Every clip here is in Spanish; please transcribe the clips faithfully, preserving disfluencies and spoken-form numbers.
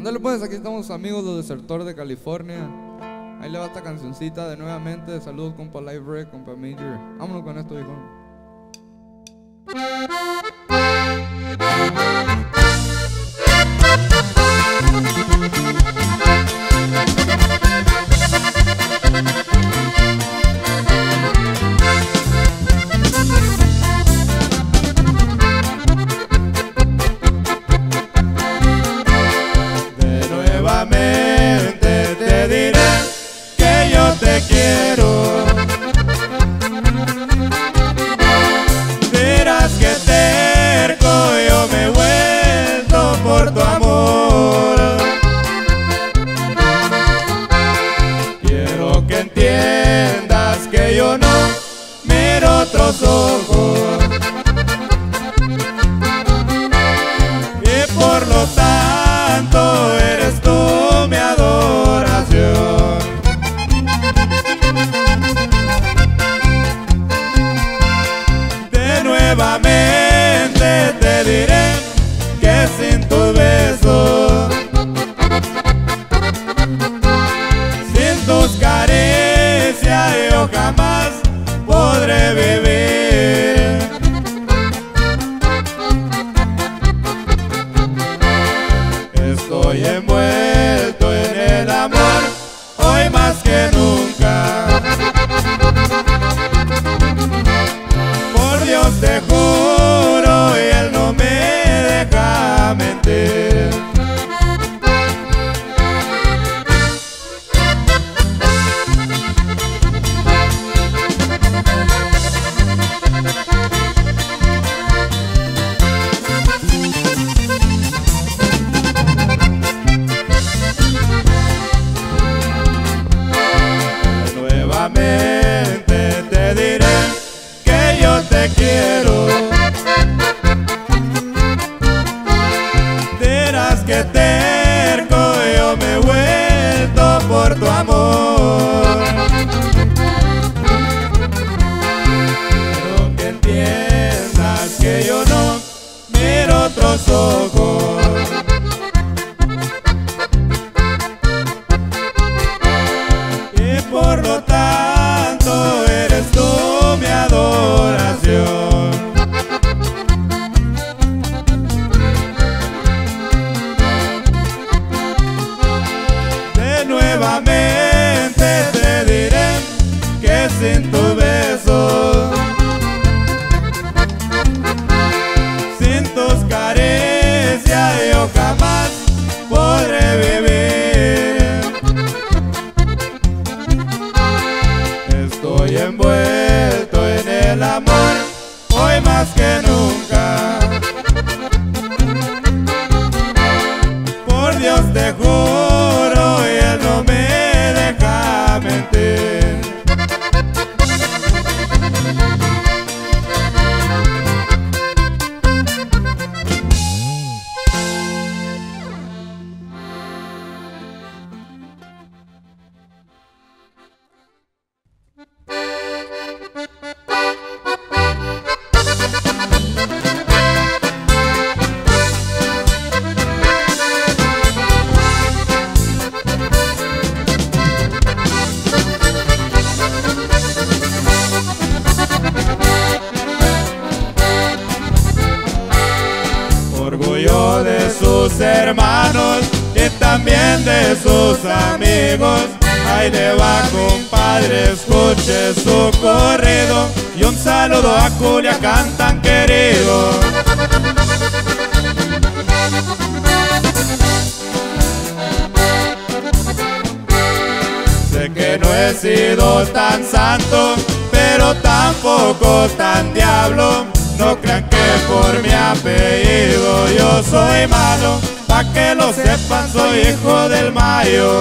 Ándale pues, aquí estamos amigos los desertores de California. Ahí le va esta cancioncita de nuevamente. Saludos compa Live Break, compa Major. Vámonos con esto, hijo. Nuevamente te diré que yo te quiero. Verás que terco yo me he vuelto por tu amor. Quiero que entiendas que yo no miro otros ojos, y por lo tanto eres tú mi adoración. De nuevamente te diré que sin tu beso, sin tus caricias yo jamás podré vivir. Estoy envuelto en el amor hoy más que nunca. Por Dios te juro y Él no me deja mentir. Nuevamente te diré que yo te quiero. Verás que terco yo me he vuelto por tu amor. Quiero que entiendas que yo no miro otros ojos, y por lo tanto eres tú mi adoración. De nuevamente te diré que sin tu beso, sin tus caricias yo jamás podré vivir. Estoy envuelto en el amor hoy más que nunca. Por Dios te juro y Él no me deja mentir. Orgullo de sus hermanos y también de sus amigos. Ahí le va, compadre, escuche su corrido, y un saludo a Culiacán tan querido. Sé que no he sido tan santo, pero tampoco tan diablo. No crean que por mi apellido yo soy malo, pa' que lo sepan soy hijo del Mayo.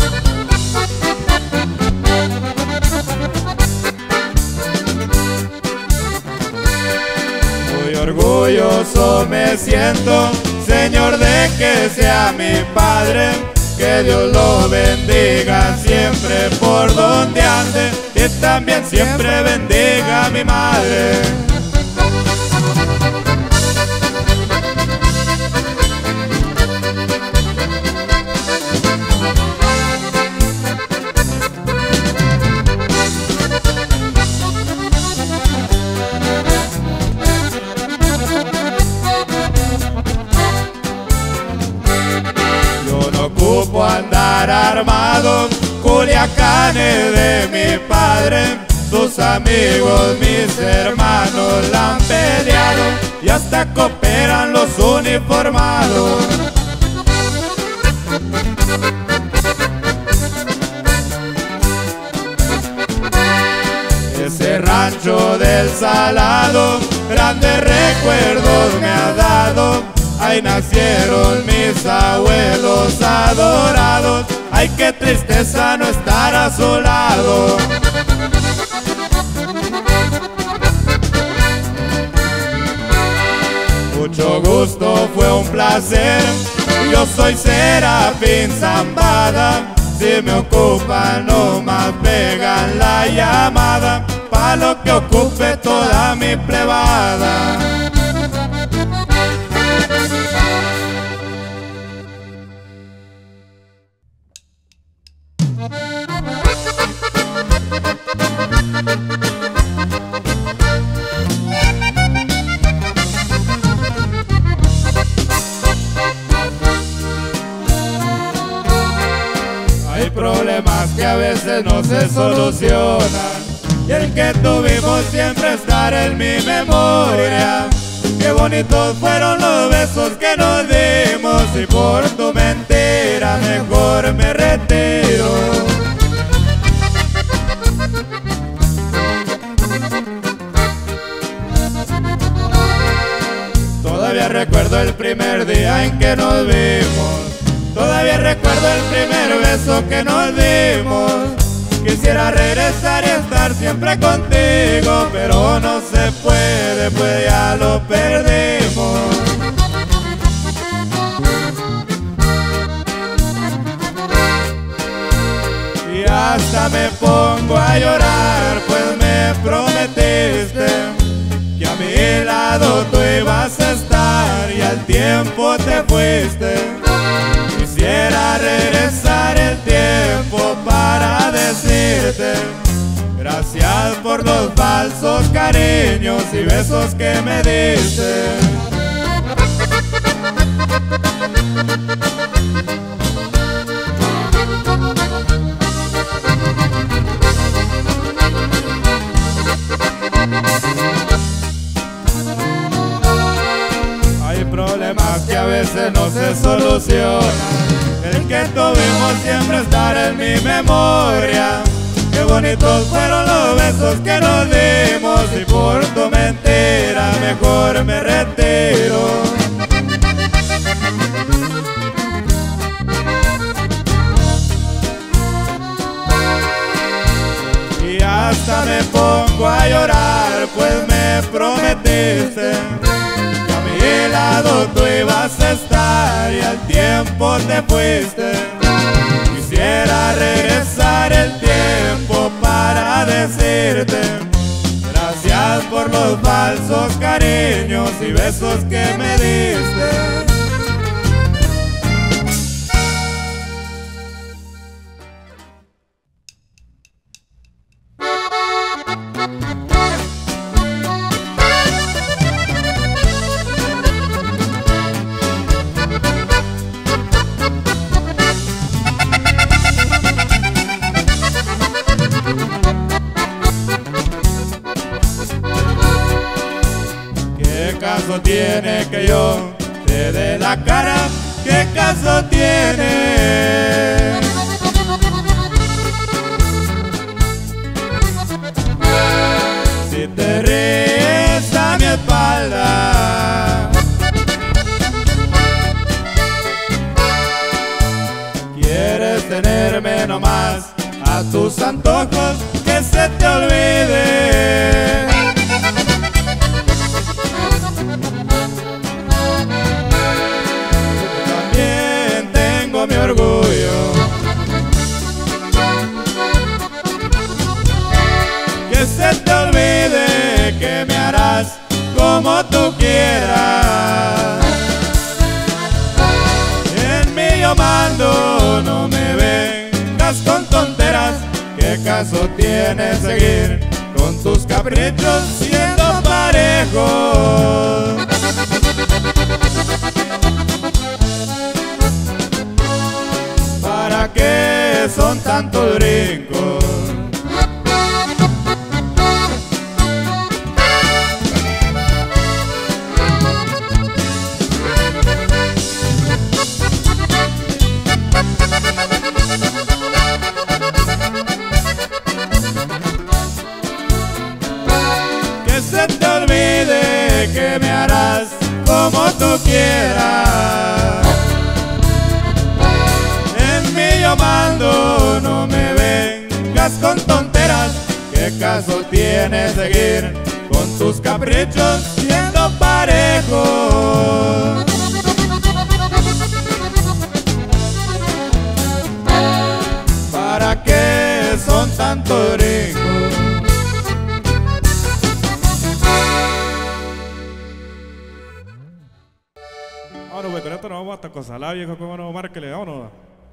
Muy orgulloso me siento, Señor, de que sea mi padre. Que Dios lo bendiga siempre por donde ande, y también siempre bendiga a mi madre. andar armado. Culiacán es de mi padre, sus amigos, mis hermanos la han peleado y hasta cooperan los uniformados. Ese rancho del Salado, grandes recuerdos me ha dado. Ahí nacieron mis abuelos adorados. Ay, qué tristeza no estar a su lado. Mucho gusto, fue un placer. Yo soy Serafín Zambada. Si me ocupan, no más pegan la llamada, pa' lo que ocupe toda mi plebada. Hay problemas que a veces no se solucionan y el que tuvimos siempre estará en mi memoria. Qué bonitos fueron los besos que nos dimos y por tu mentira mejor me retiro. Todavía recuerdo el primer día en que nos vimos. Todavía recuerdo el primer beso que nos dimos. Quisiera regresar y estar siempre contigo, pero no se puede, pues ya lo perdimos. Y hasta me pongo a llorar, pues me prometiste que a mi lado tú ibas a estar y al tiempo te fuiste. Quisiera regresar el tiempo para decirte gracias por los falsos cariños y besos que me diste. Hay problemas que a veces no se solucionan. El que tuvimos siempre estará en mi memoria. Qué bonitos fueron los besos que nos dimos y por tu mentira mejor me retiro. Y hasta me pongo a llorar, pues me prometiste que a mi lado tú ibas a estar y al tiempo te fuiste. Quisiera regresar el tiempo para decirte gracias por los falsos cariños y besos que me diste. ¿Qué caso tiene que yo te dé la cara? ¿Qué caso tiene? Si te ríes a mi espalda, quieres tenerme nomás a tus antojos, que se te olvide. Mi orgullo, que se te olvide que me harás como tú quieras. En mí yo mando, no me vengas con tonteras. ¿Qué caso tiene seguir con tus caprichos siendo parejos? ¿Para qué tantos brincos. Que se te olvide que me harás como tú quieras. En mí yo mando, no me vengas con tonteras. ¿Qué caso tiene seguir con tus caprichos siendo parejos? ¿Para qué son tantos brincos? Vámonos, pues, con esto nos vamos hasta Cosalá, viejo, cómo no, márquele, vámonos.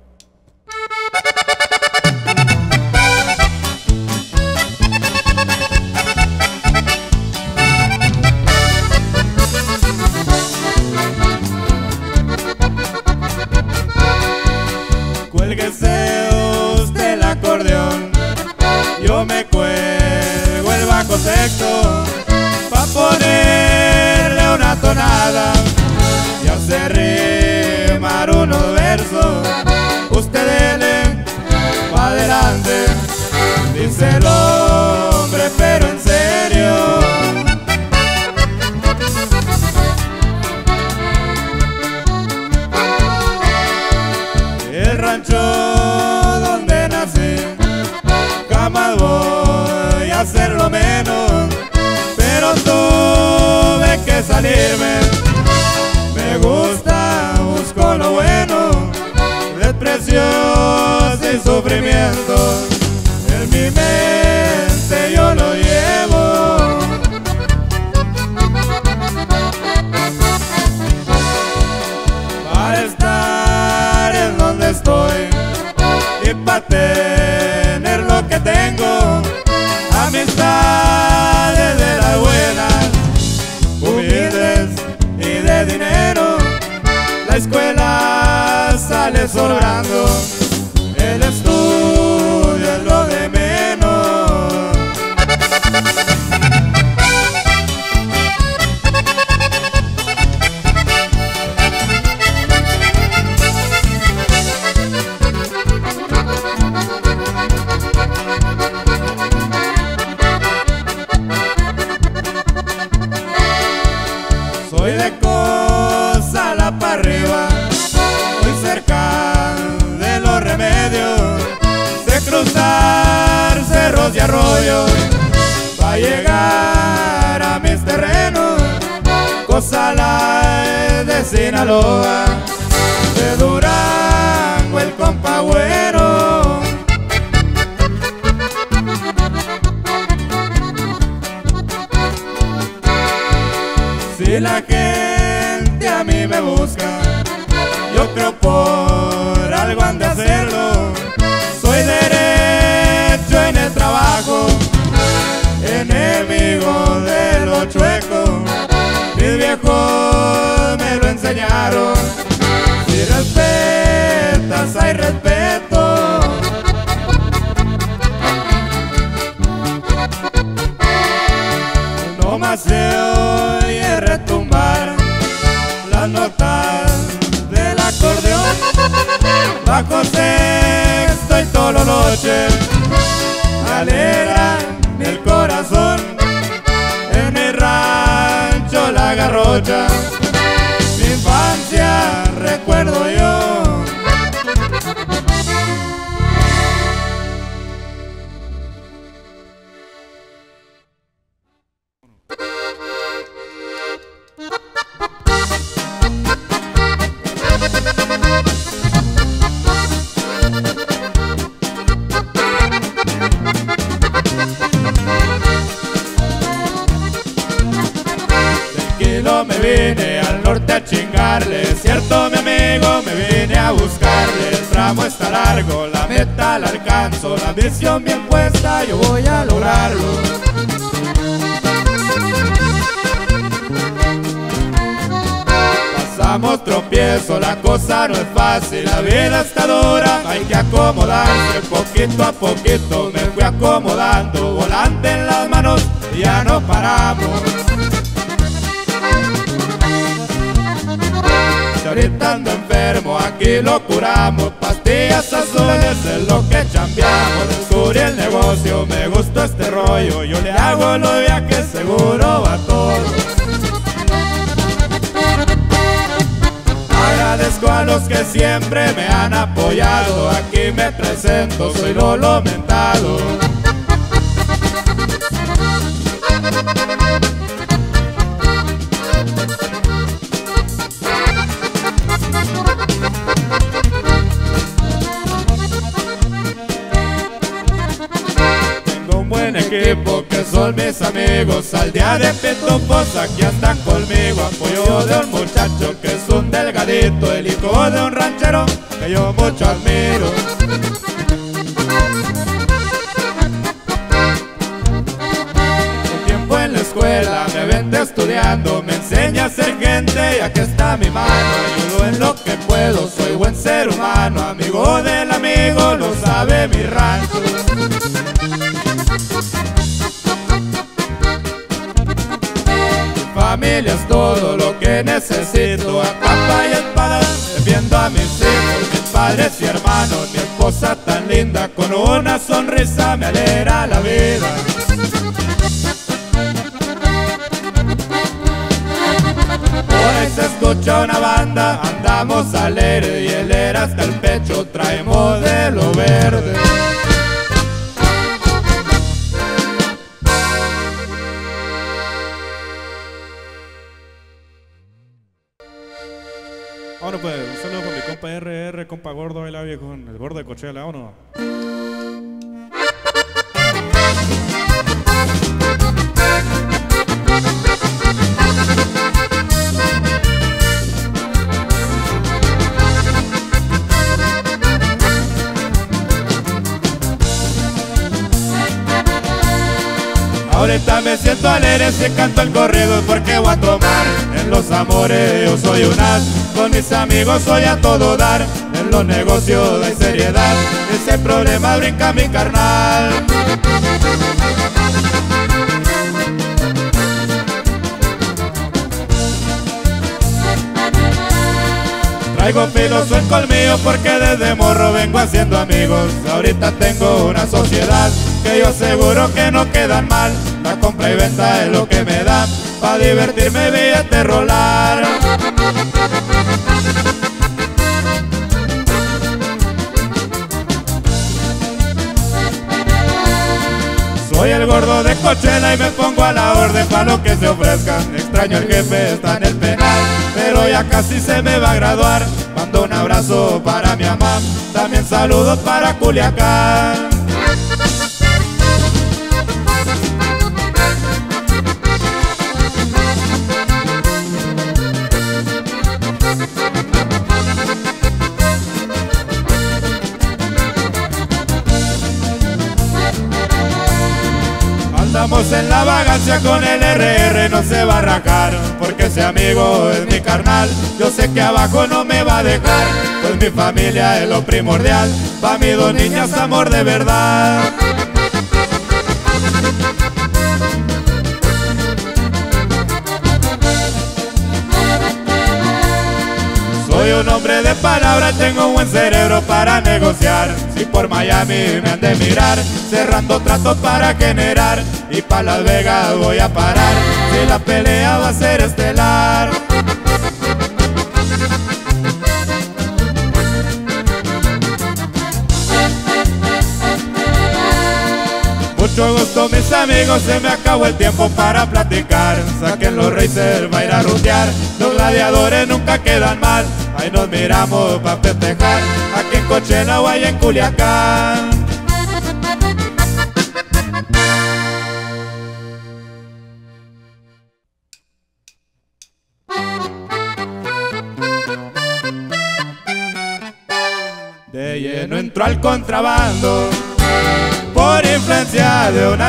Cuélguese usted el acordeón, yo me cuelgo el bajo sexto, pa' ponerle una tonada y hacer rimar unos versos. Usted dele pa' adelante, dice el hombre, pero en serio. El rancho donde nací, jamás voy a hacerlo menos, pero tuve que salirme. Me gusta, busco lo bueno, desprecios y sufrimientos. En mi mente yo lo llevo. Para estar en donde estoy y para tener lo que tengo, amistades de las buenas, humildes y de dinero. La escuela sale sobrando, el estudio es lo de menos. Soy de Cosalá para arriba, muy cerca de los remedios, sé cruzar cerros y arroyos para llegar a mis terrenos. Cosalá es de Sinaloa, de Durango el compa güero. Si la gente a mí me busca, yo creo por algo han de hacerlo. Soy derecho en el trabajo, enemigo de los chuecos. Mis viejos me lo enseñaron. Si respetas, hay respeto. No más se oye retumbar las notas del acordeón, bajo sexto y tololoche alegran el corazón. En el rancho La Garrocha mi infancia recuerdo yo. Me vine al norte a chingarle, cierto mi amigo, me vine a buscarle. El tramo está largo, la meta la alcanzo, la visión bien puesta, yo voy a lograrlo. Pasar damos tropiezo, la cosa no es fácil, la vida está dura, hay que acomodarse. Poquito a poquito me fui acomodando, volante en las manos y ya no paramos. Si ahorita ando enfermo, aquí lo curamos, pastillas azules es lo que chambeamos. Descubrí el negocio, me gustó este rollo, yo le hago los viajes seguro a todos. Agradezco a los que siempre me han apoyado, aquí me presento, soy Lolo Mentado. Tengo un buen equipo que son mis amigos, al día de pitufos aquí andan conmigo. Apoyo de un muchacho que es un delgadito, el hijo de un ranchero que yo mucho admiro. Un tiempo en la escuela me vente estudiando, me enseña a ser gente y aquí está mi mano. Ayudo en lo que puedo, soy buen ser humano, amigo del amigo, lo sabe mi rancho. Familia es todo lo que necesito, a capa y espada defiendo a mis hijos, mis padres y hermanos, mi esposa tan linda, con una sonrisa me alegra la vida. Hoy se escucha una banda, andamos alegre y el era hasta el pecho, trae modelo verde. Vámonos pues, un saludo para mi compa R R, compa gordo, baila viejo, el gordo de Coachella, vámonos. Ahorita me siento alegre si canto el corrido porque voy a tomar. En los amores yo soy un as, con mis amigos soy a todo dar. En los negocios hay seriedad, ese problema brinca mi carnal. Traigo filoso el colmillo porque desde morro vengo haciendo amigos. Ahorita tengo una sociedad que yo aseguro que no quedan mal. La compra y venta es lo que me da pa' divertirme, billete rolar. Soy el gordo de Coachella y me pongo a la orden pa' lo que se ofrezcan. Extraño el jefe, está en el penal, pero ya casi se me va a graduar. Mando un abrazo para mi mamá, también saludos para Culiacán. Andamos en la vagancia con el R R, no se va a rajar, porque ese amigo es mi carnal. Yo sé que abajo no me va a dejar, pues mi familia es lo primordial. Pa' mis dos niñas amor de verdad. Soy un hombre de palabra, tengo un buen cerebro para negociar. Si por Miami me han de mirar, cerrando tratos para generar, y pa' Las Vegas voy a parar, si la pelea va a ser estelar. Mucho gusto mis amigos, se me acabó el tiempo para platicar. Saquen los racers, va a ir a rutear, los gladiadores nunca quedan mal. Ahí nos miramos pa' festejar, aquí en Coachella o allá en Culiacán. De lleno entró al contrabando por influencia de un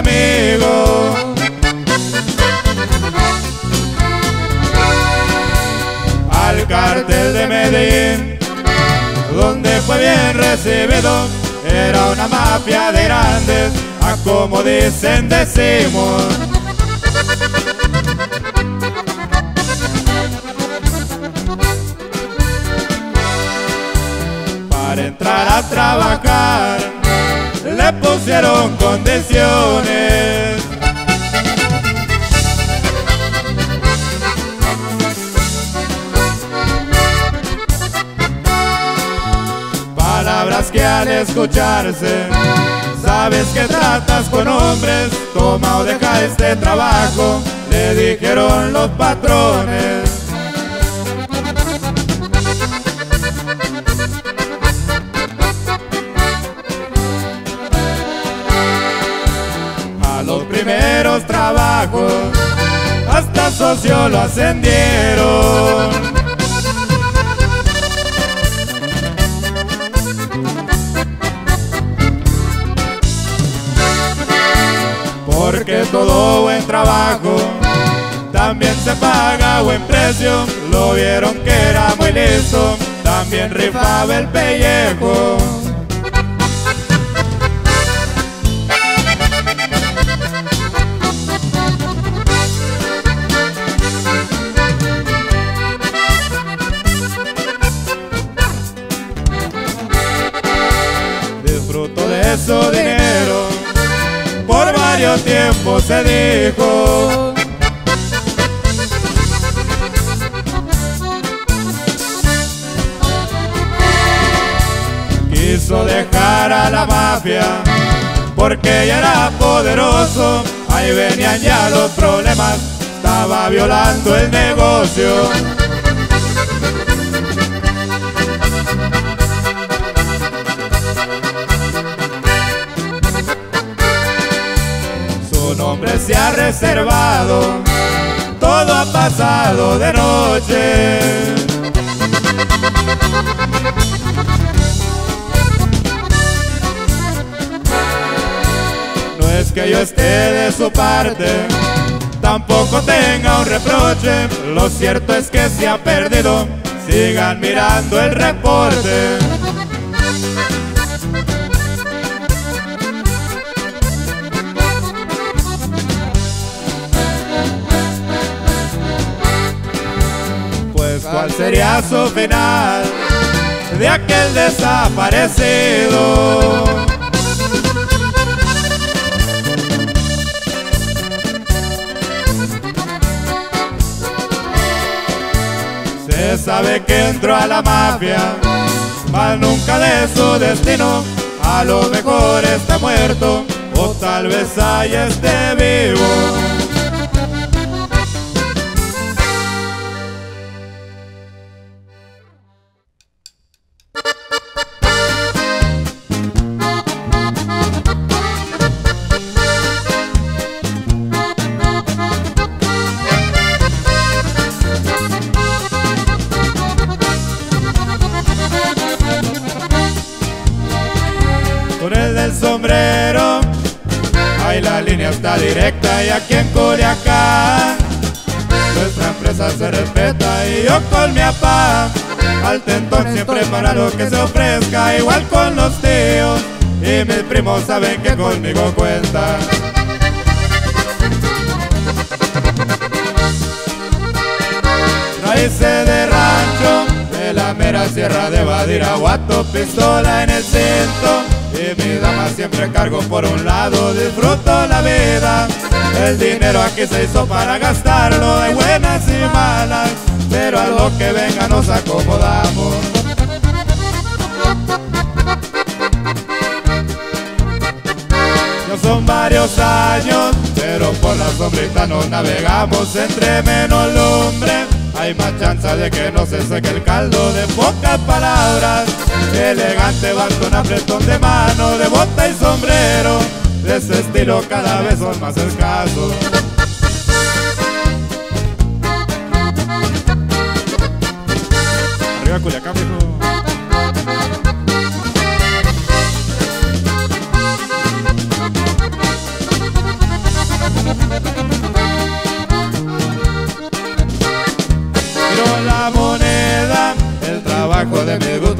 amigo. A al cártel de Medellín, donde fue bien recibido. Era una mafia de grandes, a como dicen decimos. Para entrar a trabajar le pusieron condiciones. Palabras que al escucharse sabes que tratas con hombres. Toma o deja este trabajo, le dijeron los patrones. A los primeros trabajos hasta socio lo ascendieron. Porque todo buen trabajo también se paga buen precio. Lo vieron que era muy listo, también rifaba el pellejo. Disfruto de su dinero, por varios tiempos se dijo. Quiso dejar a la mafia porque ya era poderoso. Ahí venían ya los problemas, estaba violando el negocio. Su nombre se ha reservado, todo ha pasado de noche. No es que yo esté de su parte, tampoco tenga un reproche. Lo cierto es que se ha perdido, sigan mirando el reporte. ¿Cuál sería su final de aquel desaparecido? Se sabe que entró a la mafia, mas nunca de su destino. A lo mejor está muerto, o tal vez haya esté vivo. Con el del sombrero, ahí la línea está directa. Y aquí en Culiacán nuestra empresa se respeta. Y yo con mi papá al tentón siempre para lo que se ofrezca. Igual con los tíos y mis primos saben que conmigo cuentan. Raíces de rancho, de la mera sierra de Badiraguato, pistola en el cinto. Y mi dama siempre cargo por un lado, disfruto la vida. El dinero aquí se hizo para gastarlo, hay buenas y malas, pero a lo que venga nos acomodamos. Ya son varios años, pero por la sombrita nos navegamos. Entre menos lumbre, hay más chance de que no se seque el caldo. De pocas palabras, elegante van con apretón de mano, de bota y sombrero. De ese estilo cada vez son más escasos. Arriba Culiacán, mijo. Tiró la moneda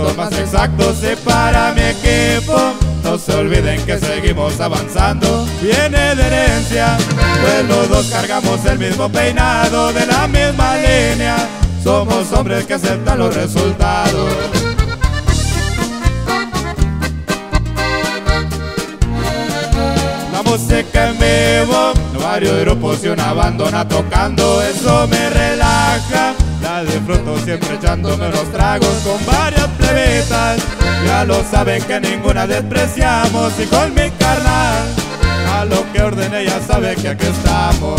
datos más exactos. Y para mi equipo, no se olviden que seguimos avanzando. Viene de herencia, pues los dos cargamos el mismo peinado, de la misma línea. Somos hombres que aceptan los resultados. La música en vivo, varios grupos y una bandona tocando, eso me relaja. La disfruto siempre echándome unos tragos con varias plebitas. Ya lo saben que ninguna despreciamos, y con mi carnal a lo que ordené ya sabe que aquí estamos.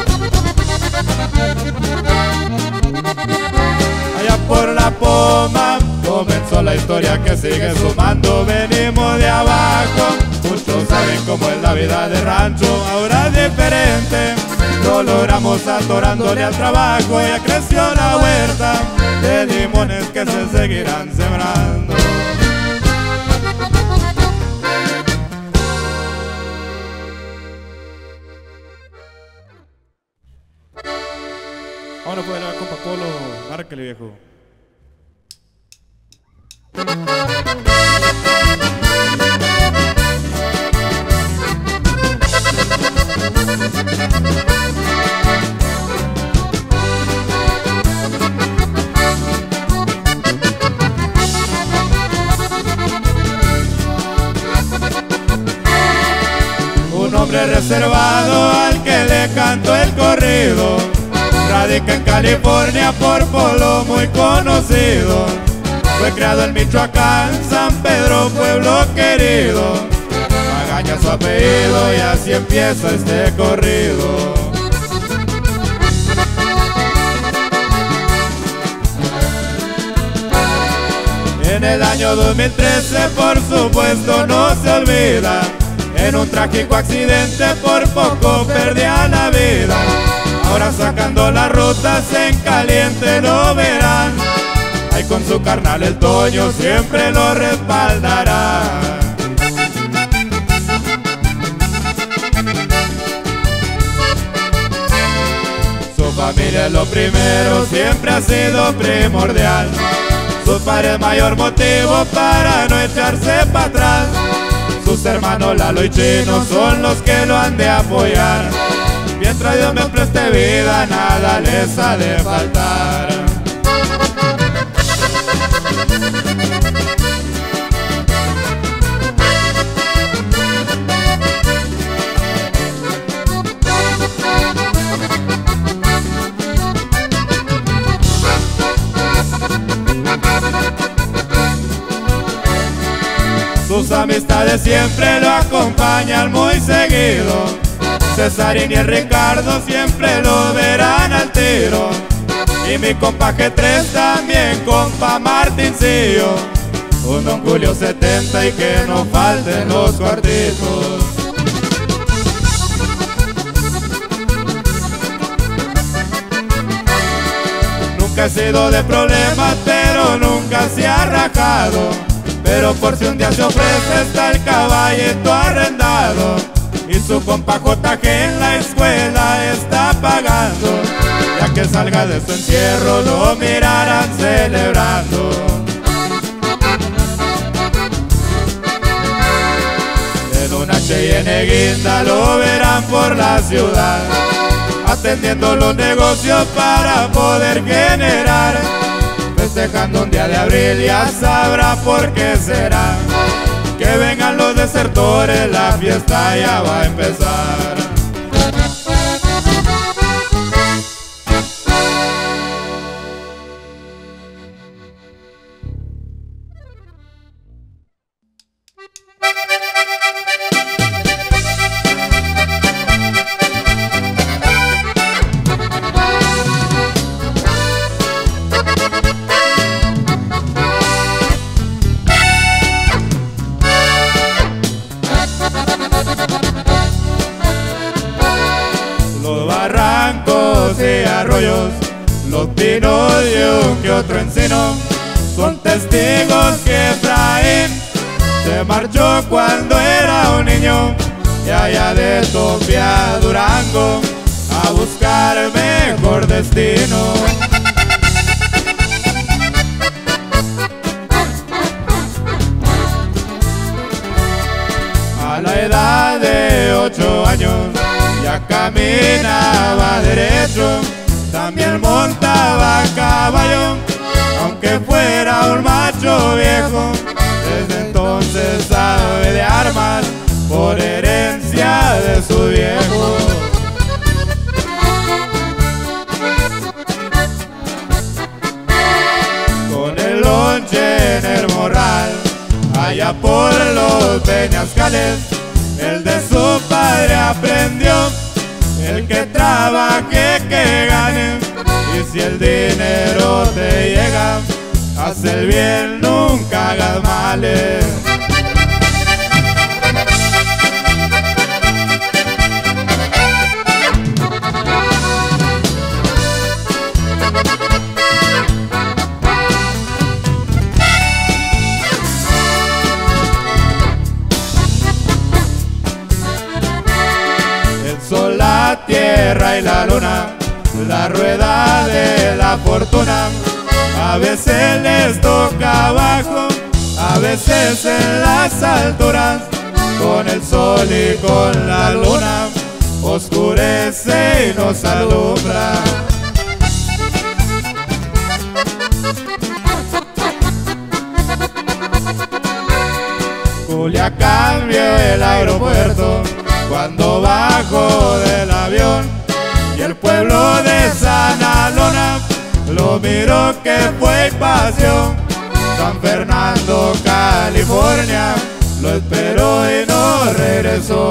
Allá por la Poma comenzó la historia que sigue sumando. Venimos de abajo, muchos saben cómo es la vida de rancho. Ahora es diferente, lo logramos atorándole al trabajo. Ya creció la huerta de limones que se seguirán sembrando. Ahora puede la compa Polo, márquele viejo. Un hombre reservado al que le canto el corrido, radica en California por Polo muy conocido. Fue criado en Michoacán, San Pedro, pueblo querido. Magaña su apellido y así empieza este corrido. En el año dos mil trece, por supuesto, no se olvida, en un trágico accidente por poco perdía la vida. Ahora sacando las rutas en caliente lo verán. Ahí con su carnal el Toño siempre lo respaldará. Su familia es lo primero, siempre ha sido primordial. Su padre es mayor motivo para no echarse para atrás. Sus hermanos Lalo y Chino son los que lo han de apoyar. Mientras Dios me preste vida, nada les ha de faltar. Sus amistades siempre lo acompañan muy seguido. Cesarín y el Ricardo siempre lo verán al tiro. Y mi compa G tres también, compa Martincillo. Un Don Julio setenta y que no falten los cuartitos. Nunca he sido de problemas, pero nunca se ha rajado. Pero por si un día se ofrece está el caballito arrendado. Y su compa J G en la escuela está pagando. Ya que salga de su encierro lo mirarán celebrando. En un H y N guinda lo verán por la ciudad, atendiendo los negocios para poder generar. Festejando un día de abril, ya sabrá por qué será. Que vengan los desertores, la fiesta ya va a empezar. Los pinos y un que otro encino son testigos que Efraín se marchó cuando era un niño, y allá de Topia a Durango a buscar mejor destino. ocho años ya caminaba derecho, también montaba caballo, aunque fuera un macho viejo. Desde entonces sabe de armas por herencia de su viejo. Con el lonche en el morral, allá por los peñascales, el de su padre aprendió: el que trabaje que gane, y si el dinero te llega, haz el bien, nunca hagas males. El sol, la tierra y la luna, la rueda de la fortuna, a veces les toca abajo, a veces en las alturas. Con el sol y con la luna oscurece y nos alumbra. Culiacán vio el aeropuerto cuando bajó del avión, y el pueblo de Sanalona lo miró que fue pasión. San Fernando, California, lo esperó y no regresó.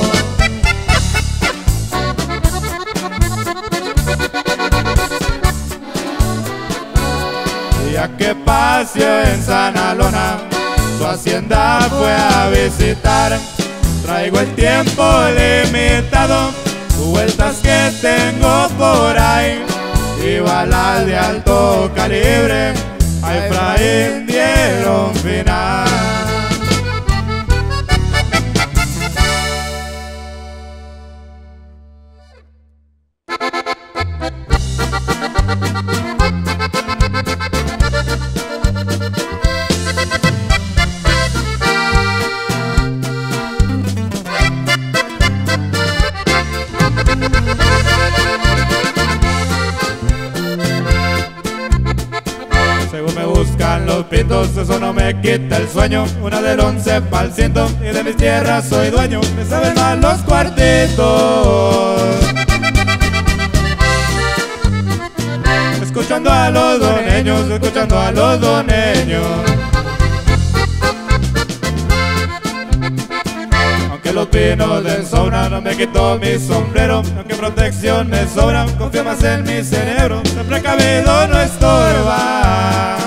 Ya que paseó en Sanalona, su hacienda fue a visitar. Traigo el tiempo limitado, vueltas que tengo por ahí, y balas de alto calibre a Efraín dieron final. Según me buscan los pitos, eso no me quita el sueño. Una del once pa'l ciento, y de mis tierras soy dueño. Me saben mal los cuartitos. Escuchando a los doneños, escuchando a los doneños. Aunque los pinos den sobra, no me quito mi sombrero. Aunque protección me sobra, confío más en mi cerebro. Ser precavido no estorba.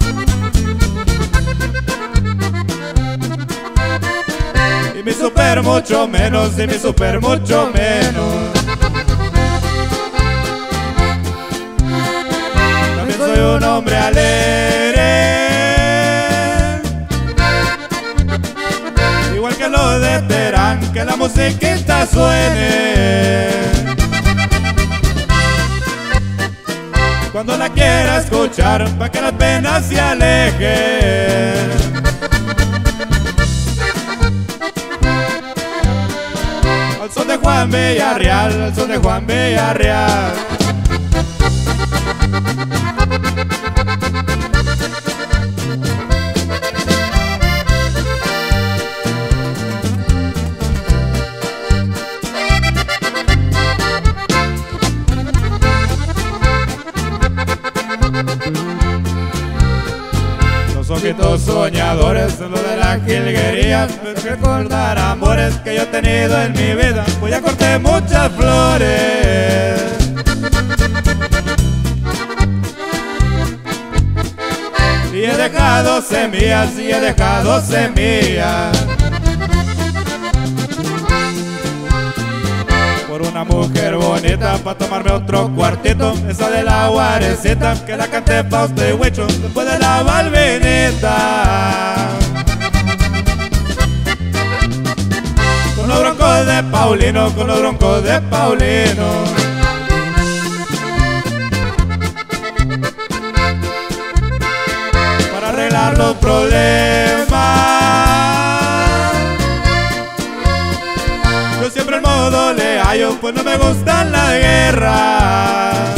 Y mi super mucho menos, y mi super mucho menos. También soy un hombre alegre, igual que los de Terán, que la musiquita suene. Cuando la quiera escuchar, pa' que las penas se alejen. Al son de Juan Villarreal, al son de Juan Villarreal. Los ojitos soñadores son lo de la jilguería. Recordar amores que yo he tenido en mi vida, pues ya corté muchas flores. Y he dejado semillas, y he dejado semillas. Por una mujer bonita, pa' tomarme otro cuartito, esa de la guarecita, que la canté pa' usted, huicho, después de la balvinita. Con los broncos de Paulino, con los broncos de Paulino. Para arreglar los problemas, yo siempre gallo, pues no me gustan las guerras.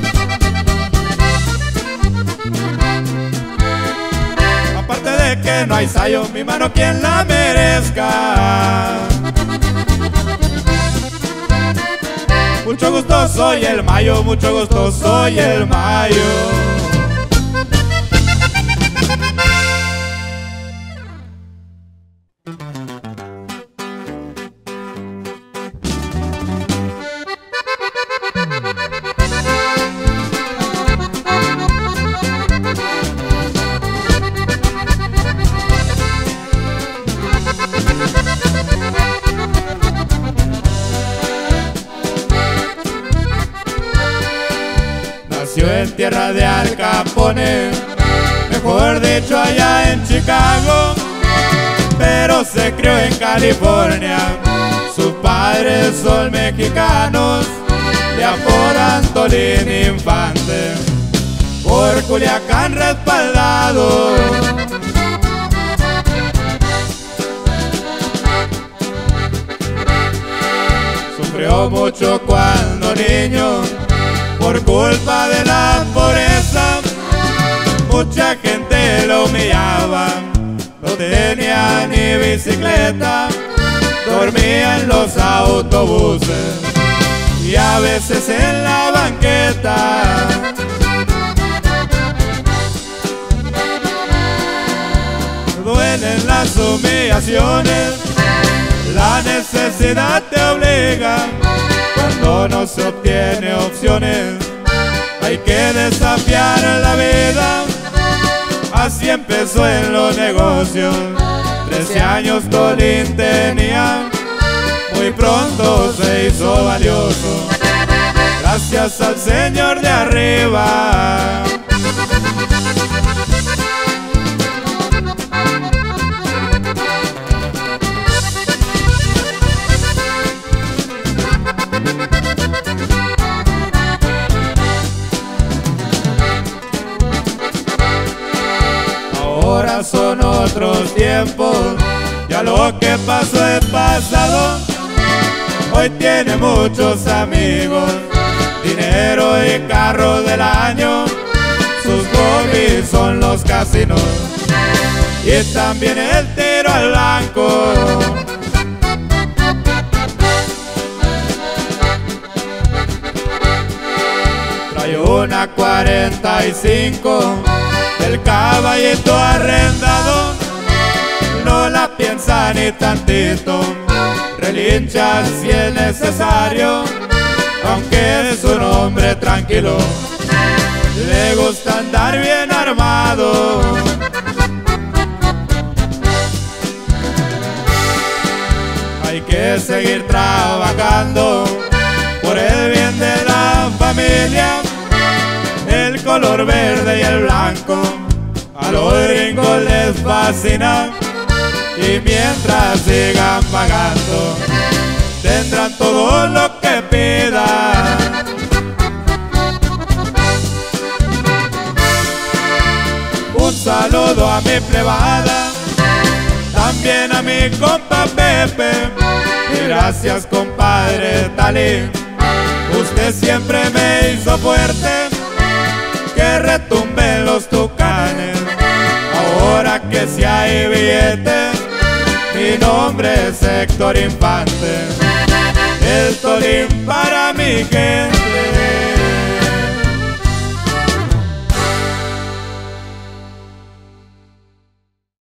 Aparte de que no hay sayo, mi mano quien la merezca. Mucho gusto soy el Mayo, mucho gusto soy el Mayo. Nació en tierra de Al Capone, mejor dicho allá en Chicago, pero se crió en California. Sus padres son mexicanos, le apodan Tolín Infante, por Culiacán respaldado. Sufrió mucho cuando niño por culpa de la pobreza, mucha gente lo humillaba, no tenía ni bicicleta, dormía en los autobuses y a veces en la banqueta. Duelen las humillaciones, la necesidad te obliga. Cuando no se obtiene opciones, hay que desafiar la vida. Así empezó en los negocios, trece años Tolín tenía, muy pronto se hizo valioso, gracias al Señor de arriba. Ahora son otros tiempos, ya lo que pasó es pasado. Hoy tiene muchos amigos, dinero y carro del año. Sus hobbies son los casinos y también el tiro al blanco. Trae una cuarenta y cinco del caballito arrendado, no la piensa ni tantito, relincha si es necesario, aunque es un hombre tranquilo, le gusta andar bien armado. Hay que seguir trabajando por el bien de la familia. El color verde y el blanco a los gringos les fascina, y mientras sigan pagando tendrán todo lo que pidan. Un saludo a mi plebada, también a mi compa Pepe, y gracias compadre Talín, usted siempre me hizo fuerte, que retumben los tucanes. Ahora que si hay billete, mi nombre es Héctor Infante, el Tolín para mi gente.